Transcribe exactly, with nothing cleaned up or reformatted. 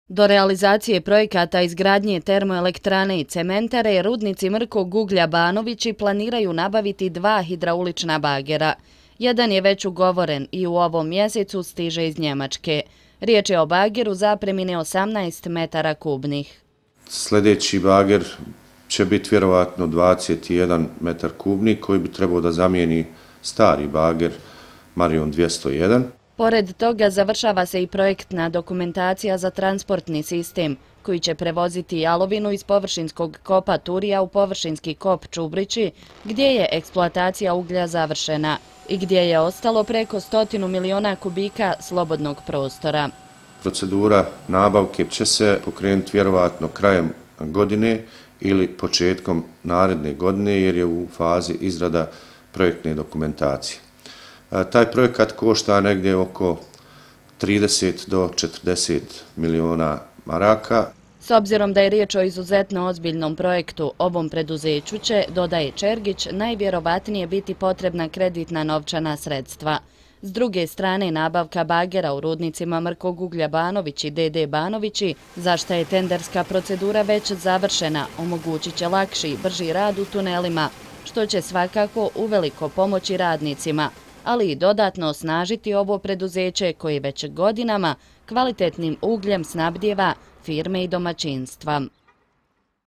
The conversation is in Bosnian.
Do realizacije projekata izgradnje termoelektrane i cementare, rudnici Mrkog uglja Banovići planiraju nabaviti dva hidraulična bagera. Jedan je već ugovoren i u ovom mjesecu stiže iz Njemačke. Riječ je o bageru zapremine osamnaest metara kubnih. Sljedeći bager će biti vjerovatno dvadeset jedan metar kubni koji bi trebao da zamijeni stari bager Marion dvjesto jedan. Pored toga završava se i projektna dokumentacija za transportni sistem koji će prevoziti jalovinu iz površinskog kopa Turija u površinski kop Čubrići gdje je eksploatacija uglja završena i gdje je ostalo preko stotinu miliona kubika slobodnog prostora. Procedura nabavke će se pokrenuti vjerovatno krajem godine ili početkom naredne godine jer je u fazi izrada projektne dokumentacije. Taj projekat košta negdje oko trideset do četrdeset miliona maraka. S obzirom da je riječ o izuzetno ozbiljnom projektu, ovom preduzeću će, dodaje Čergić, najvjerovatnije biti potrebna kreditna novčana sredstva. S druge strane, nabavka bagera u rudnicima Mrkog uglja Banovići D D Banovići, za šta je tenderska procedura već završena, omogućit će lakši i brži rad u tunelima, što će svakako uveliko pomoći radnicima, ali i dodatno osnažiti ovo preduzeće koje već godinama kvalitetnim ugljem snabdijeva firme i domaćinstva.